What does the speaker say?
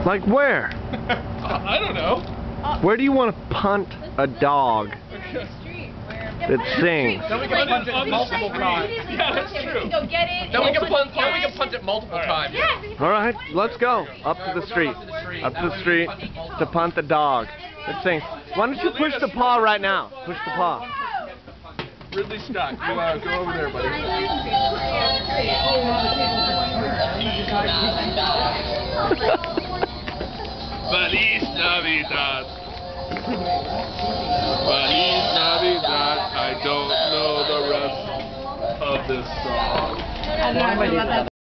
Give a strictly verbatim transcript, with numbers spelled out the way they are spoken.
Like where? I don't know. Where do you want to punt a dog that sings? Then we can punt it multiple times. Yeah, that's true. Go get it. Then we can punt. Then we can punt it multiple times. All right, let's go up to the street. Up to the street to punt the dog that sings. Why don't you push the paw right now? Push the paw. Ridley Scott, you uh, go over there, buddy. Feliz Navidad. Feliz Navidad. I don't know the rest of this song.